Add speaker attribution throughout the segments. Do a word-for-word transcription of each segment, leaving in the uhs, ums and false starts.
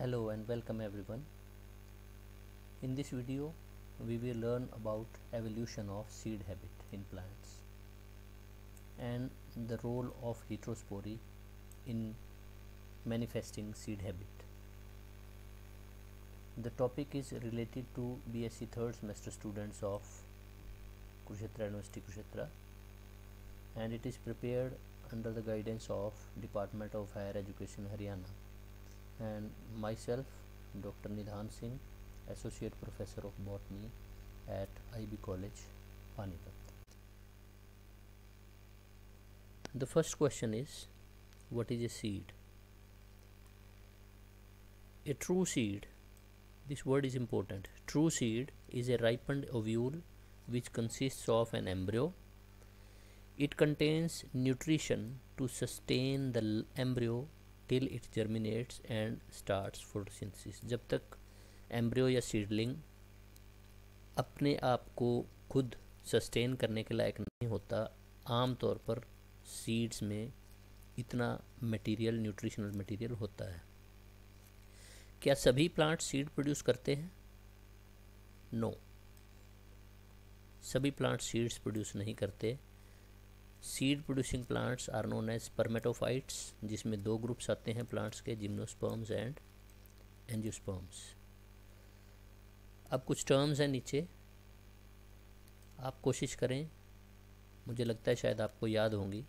Speaker 1: Hello and welcome everyone. In this video we will learn about evolution of seed habit in plants and the role of heterospory in manifesting seed habit. The topic is related to B Sc third semester students of Kurukshetra University, Kurukshetra, and it is prepared under the guidance of Department of Higher Education, Haryana, and myself, Doctor Nidhan Singh, Associate Professor of Botany at I B College, Panipat. The first question is, what is a seed? A true seed, this word is important. True seed is a ripened ovule which consists of an embryo. It contains nutrition to sustain the embryo till it germinates and starts photosynthesis. जब तक embryo या seedling अपने आप को खुद sustain करने के लायक नहीं होता, आम तौर पर सीड्स में इतना मटेरियल, न्यूट्रिशनल मटेरियल होता है. क्या सभी प्लांट सीड प्रोड्यूस करते हैं? No no. सभी प्लांट सीड्स प्रोड्यूस नहीं करते. Seed producing plants are known as spermatophytes, जिसमें दो ग्रुप्स आते हैं प्लांट्स के, जिम्नोस्पर्म्स एंड एंजियोस्पर्म्स. अब कुछ टर्म्स हैं नीचे, आप कोशिश करें, मुझे लगता है शायद आपको याद होंगी.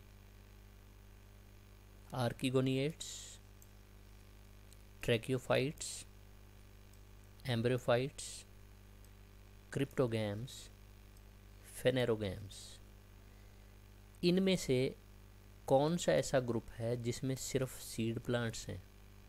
Speaker 1: Archegoniates, tracheophytes, embryophytes, cryptogams, phanerogams. इनमें से कौन सा ऐसा ग्रुप है जिसमें सिर्फ सीड प्लांट्स हैं?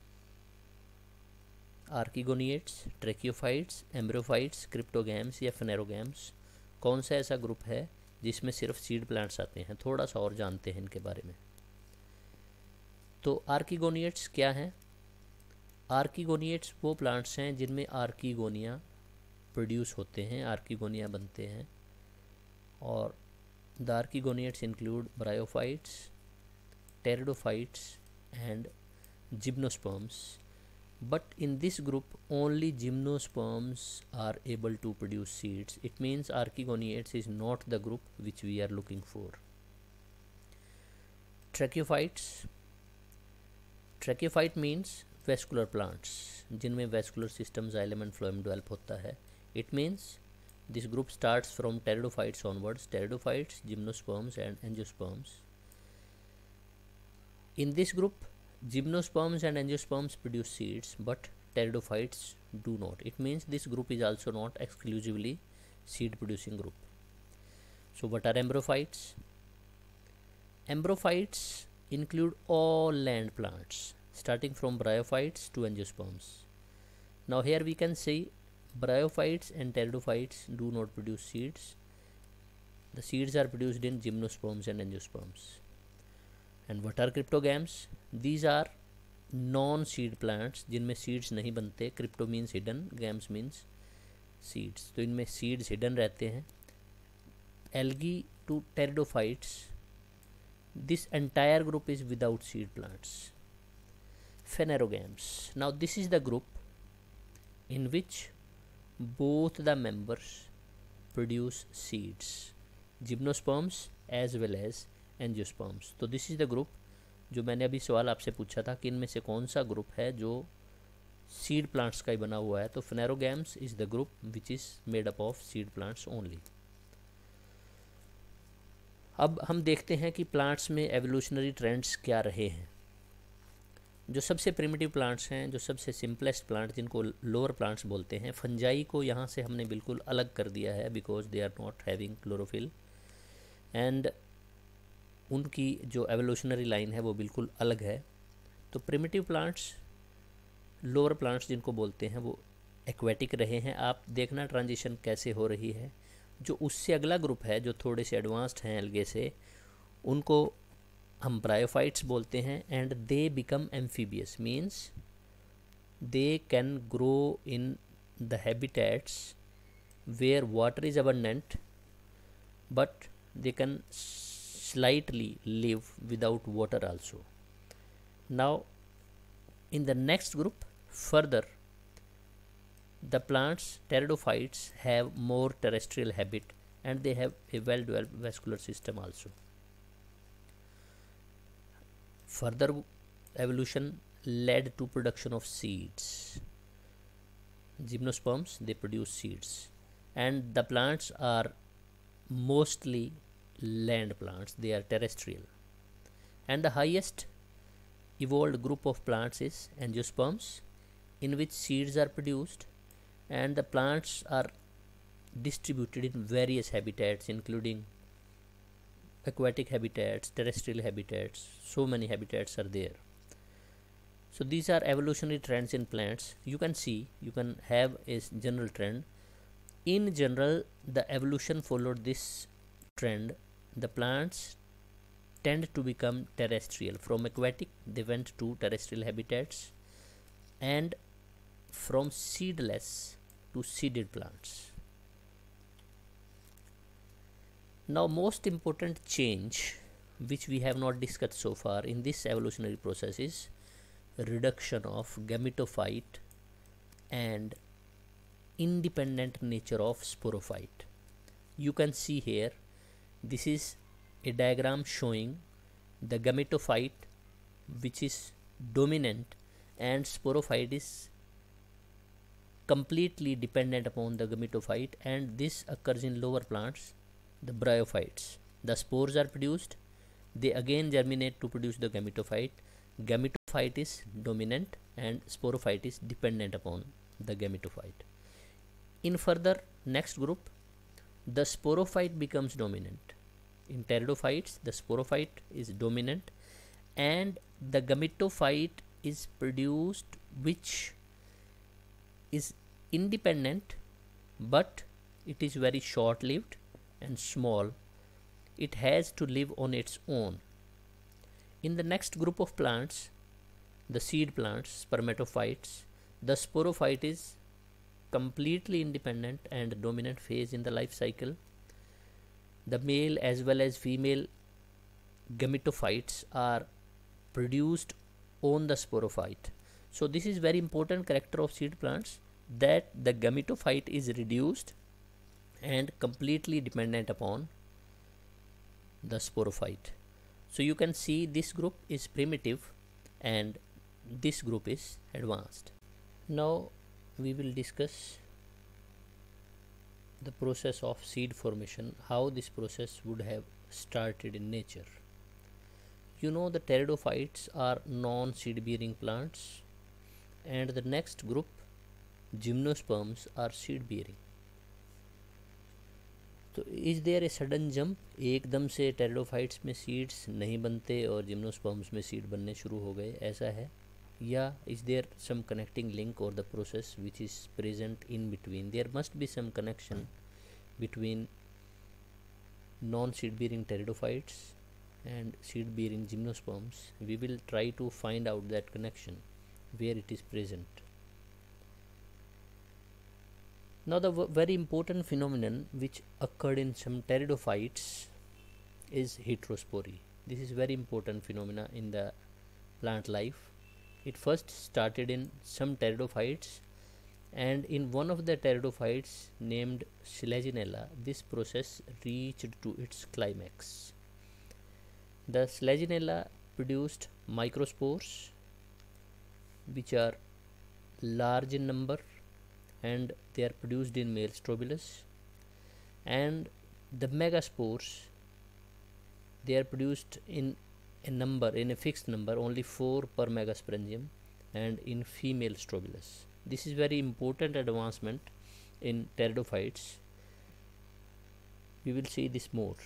Speaker 1: आर्किगोनिएट्स, ट्रैकियोफाइट्स, एम्ब्रियोफाइट्स, क्रिप्टोगैम्स या फेनेरोगैम्स, कौन सा ऐसा ग्रुप है जिसमें सिर्फ सीड प्लांट्स आते हैं? थोड़ा सा और जानते हैं इनके बारे में. तो आर्किगोनिएट्स क्या हैं? आर्किगोनिएट्स वो प्लांट्स हैं जिनमें आर्किगोनिया प्रोड्यूस होते हैं, आर्किगोनिया बनते हैं. और the archegoniates include bryophytes, pteridophytes and gymnosperms, but in this group only gymnosperms are able to produce seeds. It means archegoniates is not the group which we are looking for. Tracheophytes, tracheophyte means vascular plants जिनमें vascular system xylem and phloem develop होता है. It means this group starts from pteridophytes onwards, pteridophytes, gymnosperms and angiosperms. In this group, gymnosperms and angiosperms produce seeds, but pteridophytes do not. It means this group is also not exclusively seed producing group. So what are embryophytes? Embryophytes include all land plants, starting from bryophytes to angiosperms. Now here we can see bryophytes and pteridophytes do not produce seeds. The seeds are produced in gymnosperms and angiosperms. And what are cryptogams? These are non-seed plants जिनमें seeds नहीं बनते. Crypto means hidden, gams means seeds. तो इनमें seeds hidden रहते हैं. Algae to pteridophytes, this entire group is without seed plants. Phanerogams. Now this is the group in which both the members produce seeds, gymnosperms as well as angiosperms. तो this is the group जो मैंने अभी सवाल आपसे पूछा था कि इनमें से कौन सा ग्रुप है जो सीड प्लांट्स का ही बना हुआ है. तो phanerogams is the group which is made up of seed plants only. अब हम देखते हैं कि प्लांट्स में एवोल्यूशनरी ट्रेंड्स क्या रहे हैं. जो सबसे प्रिमिटिव प्लांट्स हैं, जो सबसे सिंपलेस्ट प्लांट जिनको लोअर प्लांट्स बोलते हैं, फंजाई को यहाँ से हमने बिल्कुल अलग कर दिया है because they are not having chlorophyll, and उनकी जो एवोल्यूशनरी लाइन है वो बिल्कुल अलग है. तो प्रिमिटिव प्लांट्स, लोअर प्लांट्स जिनको बोलते हैं, वो एक्वेटिक रहे हैं. आप देखना ट्रांजिशन कैसे हो रही है. जो उससे अगला ग्रुप है जो थोड़े से एडवांस्ड हैं एल्गे से, उनको हम ब्रायोफाइट्स बोलते हैं. And they become amphibious, means they can grow in the habitats where water is abundant, but they can slightly live without water also. Now in the next group, Further, the plants, pteridophytes, have more terrestrial habit and they have a well developed vascular system also. Further evolution led to production of seeds. Gymnosperms, they produce seeds, and the plants are mostly land plants, they are terrestrial. And the highest evolved group of plants is angiosperms, in which seeds are produced, and the plants are distributed in various habitats including aquatic habitats, terrestrial habitats. So many habitats are there. So these are evolutionary trends in plants. You can see, you can have a general trend. In general, the evolution followed this trend. The plants tend to become terrestrial. From aquatic, they went to terrestrial habitats, and from seedless to seeded plants. Now, most important change which we have not discussed so far in this evolutionary process is reduction of gametophyte and independent nature of sporophyte. You can see here, this is a diagram showing the gametophyte which is dominant and sporophyte is completely dependent upon the gametophyte, and this occurs in lower plants, the bryophytes. The spores are produced, they again germinate to produce the gametophyte. Gametophyte is dominant and sporophyte is dependent upon the gametophyte. In further next group, the sporophyte becomes dominant. In pteridophytes, the sporophyte is dominant and the gametophyte is produced, which is independent, but it is very short lived and small. It has to live on its own. In the next group of plants, the seed plants, spermatophytes, the sporophyte is completely independent and dominant phase in the life cycle. The male as well as female gametophytes are produced on the sporophyte. So this is very important character of seed plants, that the gametophyte is reduced and completely dependent upon the sporophyte. So you can see this group is primitive and this group is advanced. Now we will discuss the process of seed formation, how this process would have started in nature. You know, the pteridophytes are non-seed bearing plants, and the next group, gymnosperms, are seed bearing. तो is there a sudden jump, एकदम से pteridophytes में seeds नहीं बनते और gymnosperms में seed बनने शुरू हो गए, ऐसा है? या is there some connecting link और the process which is present in between? There must be some connection between non-seed bearing pteridophytes and seed bearing gymnosperms. We will try to find out that connection, where it is present. Now the very important phenomenon which occurred in some pteridophytes is heterospory. This is very important phenomena in the plant life. It first started in some pteridophytes, and in one of the pteridophytes named Selaginella, this process reached to its climax. The Selaginella produced microspores which are large in number and they are produced in male strobilus, and the megaspores, they are produced in a number, in a fixed number, only four per megasporangium, and in female strobilus. This is very important advancement in pteridophytes. We will see this more.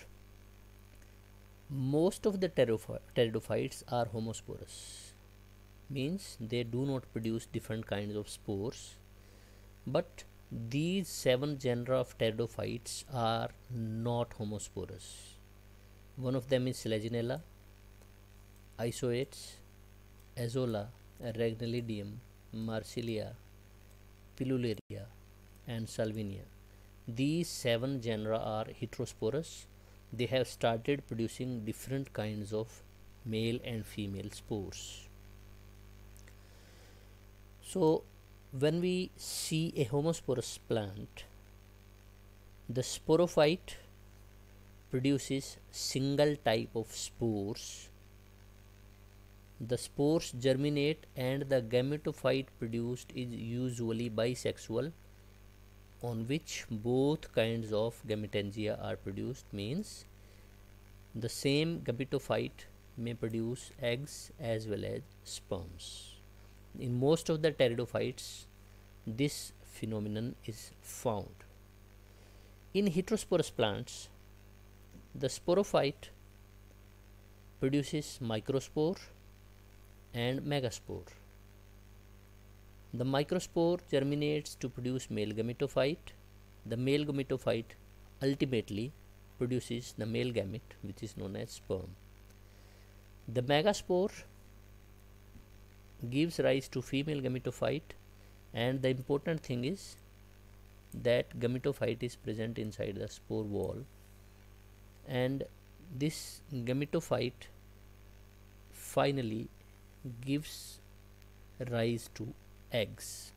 Speaker 1: Most of the pteridophytes are homosporous, means they do not produce different kinds of spores, but these seven genera of pteridophytes are not homosporous. One of them is Selaginella, Isoetes, Azolla, Ragnolidium, Marsilia, Pilularia, and Salvinia. These seven genera are heterosporous. They have started producing different kinds of male and female spores. So when we see a homosporous plant, the sporophyte produces single type of spores. The spores germinate and the gametophyte produced is usually bisexual, on which both kinds of gametangia are produced, means the same gametophyte may produce eggs as well as sperms. In most of the pteridophytes, this phenomenon is found. In heterosporous plants, the sporophyte produces microspore and megaspore. The microspore germinates to produce male gametophyte. The male gametophyte ultimately produces the male gamete, which is known as sperm. The megaspore gives rise to female gametophyte, and the important thing is that gametophyte is present inside the spore wall, and this gametophyte finally gives rise to eggs.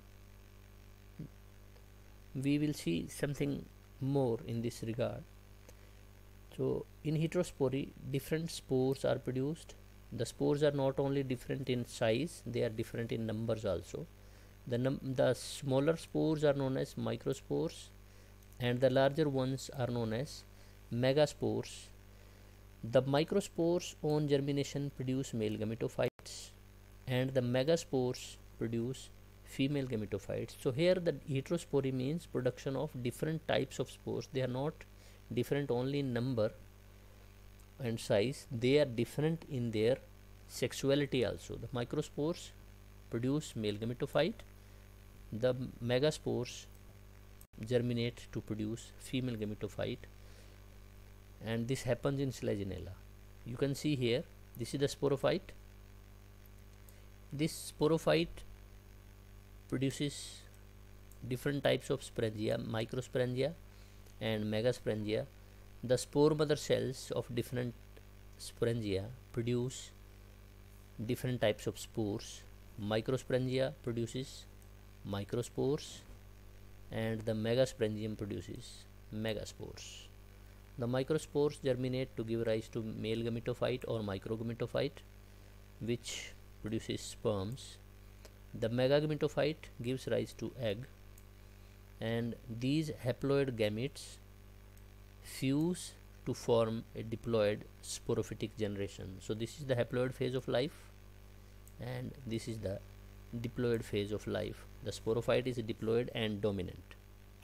Speaker 1: We will see something more in this regard. So in heterospory, different spores are produced. The spores are not only different in size, they are different in numbers also. The, num the smaller spores are known as microspores, and the larger ones are known as megaspores. The microspores on germination produce male gametophytes, and the megaspores produce female gametophytes. So here the heterospory means production of different types of spores. They are not different only in number and size, they are different in their sexuality also. The microspores produce male gametophyte, the megaspores germinate to produce female gametophyte, and this happens in Selaginella. You can see here, this is the sporophyte. This sporophyte produces different types of sporangia, microsporangia and megasporangia. The spore mother cells of different sporangia produce different types of spores. Microsporangia produces microspores, and the megasporangium produces megaspores. The microspores germinate to give rise to male gametophyte or microgametophyte, which produces sperms. The megagametophyte gives rise to egg, and these haploid gametes fuse to form a diploid sporophytic generation. So this is the haploid phase of life, and this is the diploid phase of life. The sporophyte is diploid and dominant.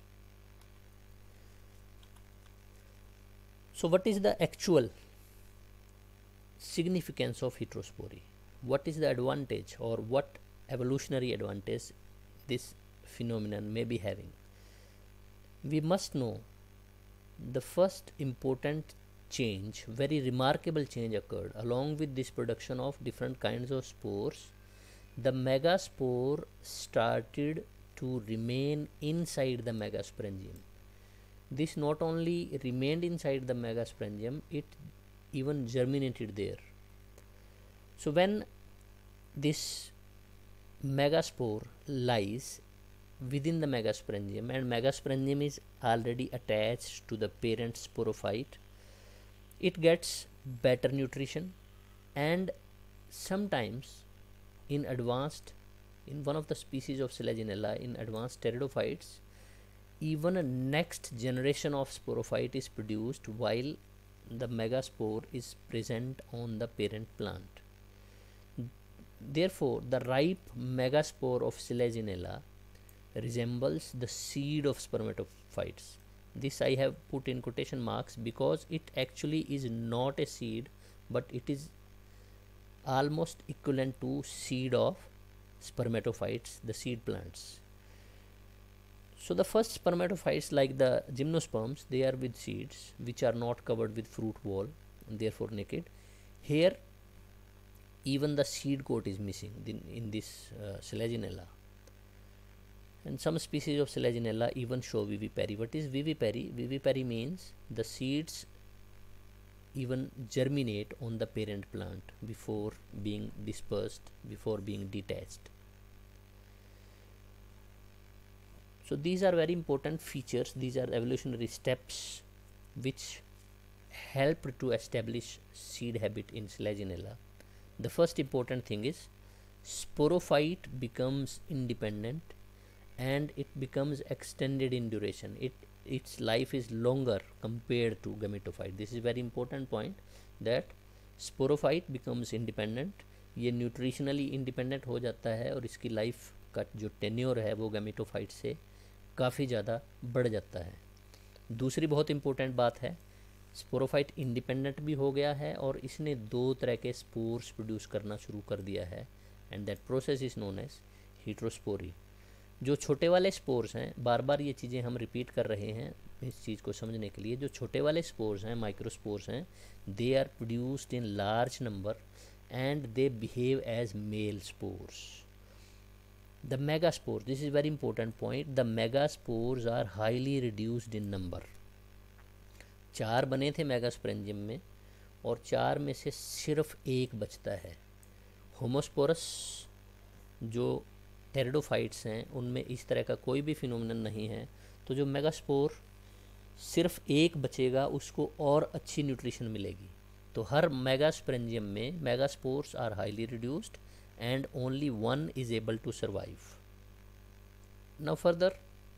Speaker 1: So what is the actual significance of heterospory? What is the advantage, or what evolutionary advantage this phenomenon may be having? We must know the first important change, very remarkable change occurred along with this production of different kinds of spores. The megaspore started to remain inside the megasporangium. This not only remained inside the megasporangium, it even germinated there. So when this megaspore lies within the megasporangium, and megasporangium is already attached to the parent sporophyte, it gets better nutrition, and sometimes in advanced, in one of the species of Selaginella, in advanced pteridophytes, even a next generation of sporophyte is produced while the megaspore is present on the parent plant. Therefore, the ripe megaspore of Selaginella resembles the seed of spermatophytes. This I have put in quotation marks because it actually is not a seed, but it is almost equivalent to seed of spermatophytes, the seed plants. So the first spermatophytes, like the gymnosperms, they are with seeds which are not covered with fruit wall and therefore naked. Here even the seed coat is missing in, in this uh, Selaginella. And some species of Selaginella even show vivipary. What is vivipary? Vivipary means the seeds even germinate on the parent plant before being dispersed, before being detached. So these are very important features, these are evolutionary steps which help to establish seed habit in Selaginella. The first important thing is sporophyte becomes independent and it becomes extended in duration. It its life is longer compared to gametophyte. This is very important point, that sporophyte becomes independent, ये nutritionally independent हो जाता है और इसकी life का जो tenure है वो गैमेटोफाइट से काफ़ी ज़्यादा बढ़ जाता है। दूसरी बहुत इंपॉर्टेंट बात है, स्पोरोफाइट इंडिपेंडेंट भी हो गया है और इसने दो तरह के स्पोर्स प्रोड्यूस करना शुरू कर दिया है, and that process is known as heterospory. जो छोटे वाले स्पोर्स हैं, बार बार ये चीज़ें हम रिपीट कर रहे हैं इस चीज़ को समझने के लिए, जो छोटे वाले स्पोर्स हैं, माइक्रोस्पोर्स हैं, they are produced in large number and they behave as male spores. The megaspores, this is very important point, the megaspores are highly reduced in number. चार बने थे मेगास्पोरेंजियम में और चार में से सिर्फ एक बचता है। होमोस्पोरस जो टेरिडोफाइट्स हैं उनमें इस तरह का कोई भी फिनोमेनन नहीं है, तो जो मेगास्पोर सिर्फ एक बचेगा उसको और अच्छी न्यूट्रिशन मिलेगी। तो हर मेगास्पोरेंजियम में megaspores are highly reduced and only one is able to survive. Now further,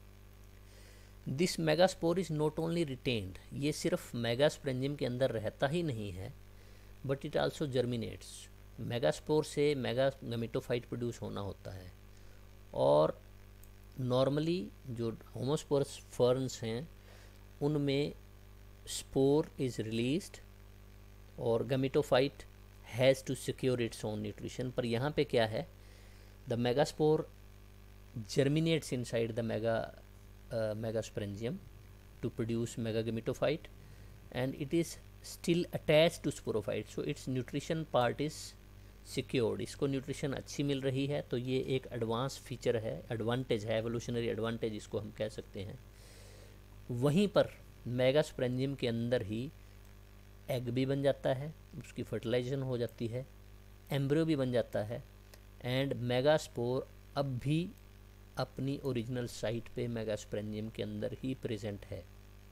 Speaker 1: this megaspore is not only retained, ये सिर्फ मेगास्पोरेंजियम के अंदर रहता ही नहीं है, but it also germinates. Megaspore से मेगा गैमेटोफाइट प्रोड्यूस होना होता है, और नॉर्मली जो होमोस्पोरस फर्न्स हैं उनमें स्पोर इज रिलीज्ड और gametophyte has to secure its own nutrition. पर यहाँ पे क्या है, the megaspore germinates inside the mega megasporangium to produce mega gametophyte and it is still attached to sporophyte, so its nutrition part is secured, इसको nutrition अच्छी मिल रही है। तो ये एक एडवांस फीचर है, एडवांटेज है, एवोल्यूशनरी एडवांटेज इसको हम कह सकते हैं। वहीं पर मेगास्पोरेंजियम के अंदर ही एग भी बन जाता है, उसकी फर्टिलाइजेशन हो जाती है, एम्ब्रियो भी बन जाता है, एंड मेगास्पोर अब भी अपनी ओरिजिनल साइट पे मेगास्पोरेंजियम के अंदर ही प्रेजेंट है।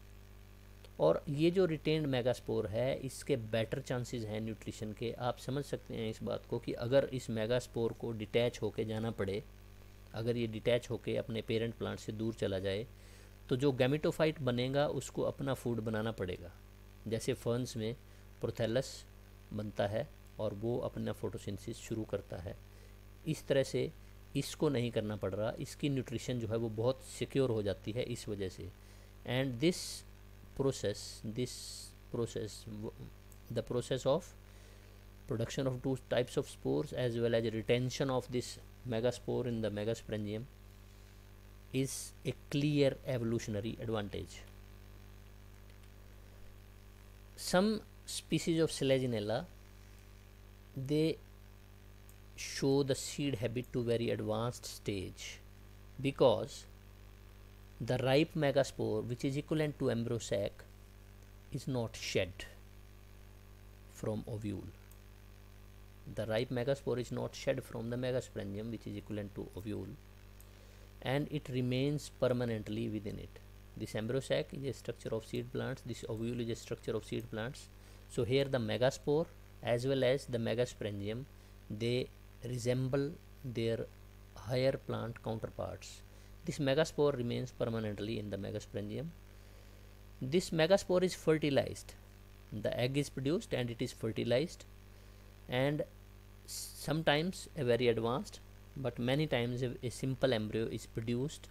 Speaker 1: और ये जो रिटेन्ड मेगास्पोर है इसके बेटर चांसेस हैं न्यूट्रिशन के। आप समझ सकते हैं इस बात को कि अगर इस मेगास्पोर को डिटैच होके जाना पड़े, अगर ये डिटैच होके अपने पेरेंट प्लांट से दूर चला जाए, तो जो गैमेटोफाइट बनेगा उसको अपना फूड बनाना पड़ेगा। जैसे फर्न्स में प्रोथेलस बनता है और वो अपना फोटोसिंथेसिस शुरू करता है, इस तरह से इसको नहीं करना पड़ रहा, इसकी न्यूट्रिशन जो है वो बहुत सिक्योर हो जाती है इस वजह से। And this process this process the process of production of two types of spores as well as retention of this megaspore in the megasporangium is a clear evolutionary advantage. Some species of Selaginella, they show the seed habit to very advanced stage because the ripe megaspore, which is equivalent to embryo sac, is not shed from ovule. The ripe megaspore is not shed from the megasporangium, which is equivalent to ovule, and it remains permanently within it. This embryo sac is a structure of seed plants, this ovule is a structure of seed plants. So here the megaspore as well as the megasporangium, they resemble their higher plant counterparts. This megaspore remains permanently in the megasporangium. This megaspore is fertilized, the egg is produced and it is fertilized, and sometimes a very advanced, but many times a, a simple embryo is produced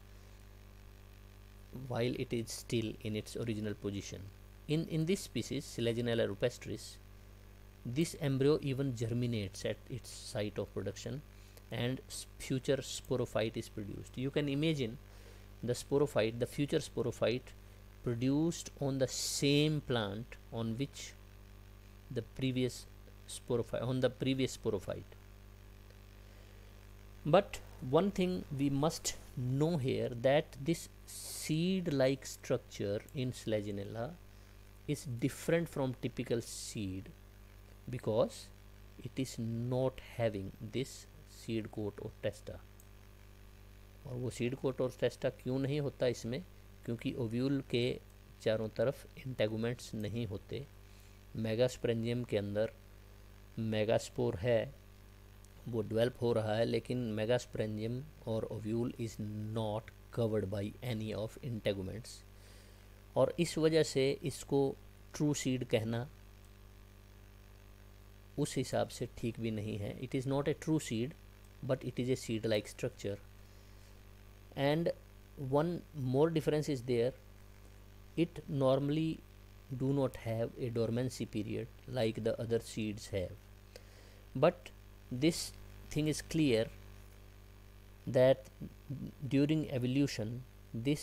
Speaker 1: while it is still in its original position. In, in this species, Selaginella rupestris, this embryo even germinates at its site of production and future sporophyte is produced. You can imagine the sporophyte, the future sporophyte produced on the same plant on which the previous sporophyte, on the previous sporophyte. But one thing we must know here, that this seed like structure in Selaginella is different from typical seed because it is not having this seed coat or testa. और वो seed coat और टेस्टा क्यों नहीं होता इसमें, क्योंकि ovule के चारों तरफ इंटेगुमेंट्स नहीं होते। मेगास्पोरेंजियम के अंदर मेगास्पोर है, वो डेवलप हो रहा है, लेकिन मेगास्पोरेंजियम और ovule is not covered by any of integuments, और इस वजह से इसको ट्रू सीड कहना उस हिसाब से ठीक भी नहीं है। It is not a true seed but it is a seed like structure. And one more difference is there, it normally do not have a dormancy period like the other seeds have, but this thing is clear that during evolution this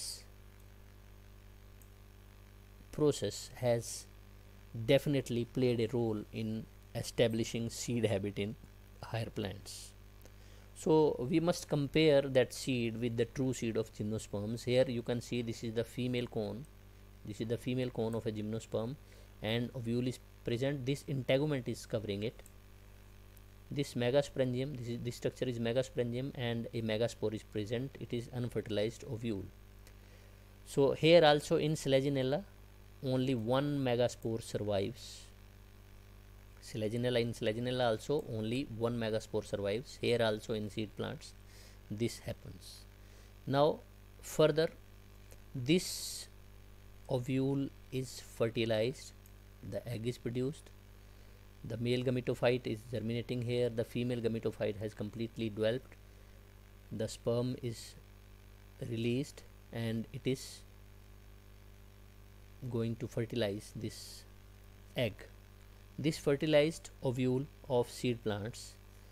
Speaker 1: process has definitely played a role in establishing seed habit in higher plants. So we must compare that seed with the true seed of gymnosperms. Here you can see this is the female cone. This is the female cone of a gymnosperm and ovule is present. This integument is covering it. This megasporangium, this is this structure is megasporangium and a megaspore is present. It is unfertilized ovule. So here also in Selaginella only one megaspore survives. Selaginella in Selaginella also only one megaspore survives. Here also in seed plants this happens. Now further, this ovule is fertilized, the egg is produced, the male gametophyte is germinating here, the female gametophyte has completely developed, the sperm is released and it is going to fertilize this egg. This fertilized ovule of seed plants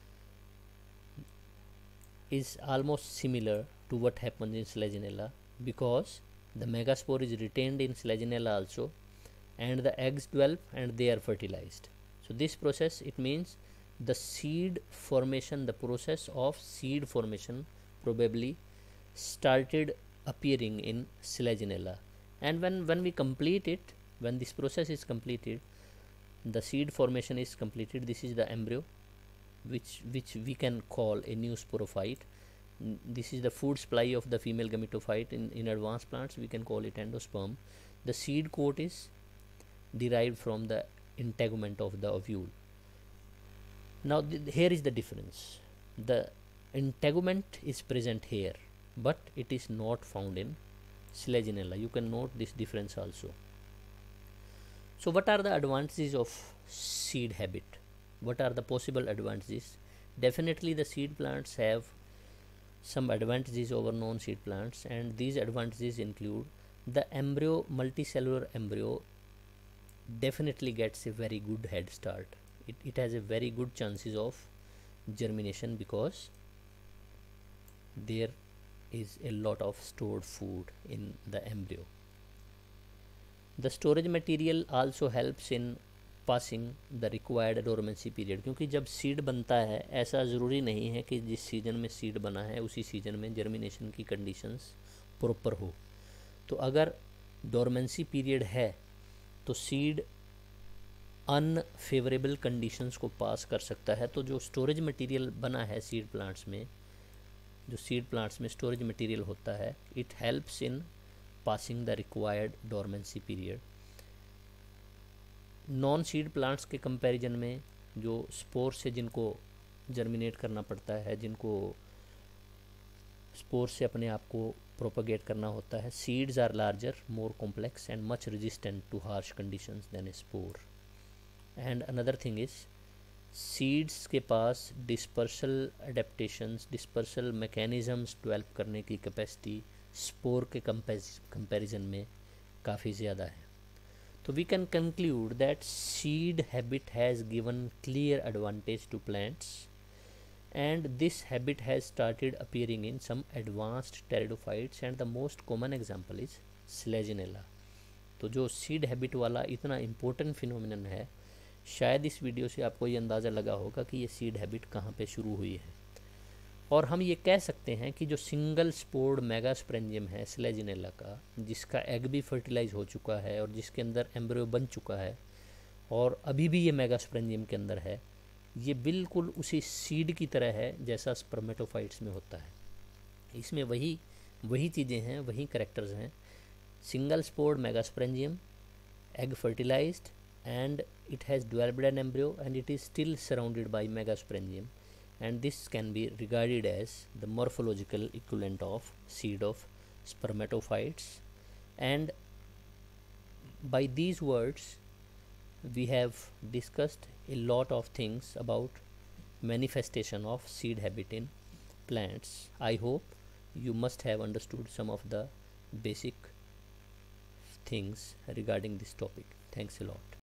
Speaker 1: is almost similar to what happens in Selaginella, because the megaspore is retained in Selaginella also and the eggs develop and they are fertilized. So this process, it means the seed formation, the process of seed formation probably started appearing in Selaginella, and when when we complete it, when this process is completed, the seed formation is completed. This is the embryo which which we can call a new sporophyte. This is the food supply of the female gametophyte. In, in advanced plants we can call it endosperm. The seed coat is derived from the integument of the ovule. Now th here is the difference. The integument is present here but it is not found in Selaginella. You can note this difference also. So what are the advantages of seed habit? What are the possible advantages? Definitely the seed plants have some advantages over non-seed plants, and these advantages include the embryo, multicellular embryo definitely gets a very good head start. It, it has a very good chances of germination because there is a lot of stored food in the embryo. The storage material also helps in passing the required dormancy period, क्योंकि जब seed बनता है ऐसा ज़रूरी नहीं है कि जिस सीजन में सीड बना है उसी सीजन में जर्मिनेशन की कंडीशंस प्रॉपर हो। तो अगर डोरमेंसी पीरियड है तो सीड अनफेवरेबल कंडीशंस को पास कर सकता है। तो जो स्टोरेज मटेरियल बना है सीड प्लांट्स में, जो सीड प्लांट्स में स्टोरेज मटेरियल होता है, it helps in passing the required dormancy period. Non seed plants के कंपैरिजन में जो स्पोर से जिनको जर्मिनेट करना पड़ता है, जिनको स्पोर से अपने आप को प्रोपगेट करना होता है, seeds are larger, more complex and much resistant to harsh conditions than a spore. And another thing is seeds के पास dispersal adaptations, dispersal mechanisms develop करने की कैपेसिटी स्पोर के कंपैरिजन में काफ़ी ज़्यादा है। So we can conclude that seed habit has given clear advantage to plants, and this habit has started appearing in some advanced pteridophytes, and the most common example is Selaginella. तो जो seed habit वाला इतना important phenomenon है, शायद इस video से आपको ये अंदाज़ा लगा होगा कि ये seed habit कहाँ पे शुरू हुई है। और हम ये कह सकते हैं कि जो सिंगल स्पोर्ड मेगास्पोरेंजियम है Selaginella का, जिसका एग भी फर्टिलाइज हो चुका है और जिसके अंदर एम्ब्रियो बन चुका है और अभी भी ये मेगास्पोरेंजियम के अंदर है, ये बिल्कुल उसी सीड की तरह है जैसा स्पर्मेटोफाइट्स में होता है। इसमें वही वही चीज़ें हैं, वही करेक्टर्स हैं। Single spored megasporangium, egg fertilized, and it has developed an embryo and it is still surrounded by megasporangium, and this can be regarded as the morphological equivalent of seed of spermatophytes. And by these words we have discussed a lot of things about manifestation of seed habit in plants. I hope you must have understood some of the basic things regarding this topic. Thanks a lot.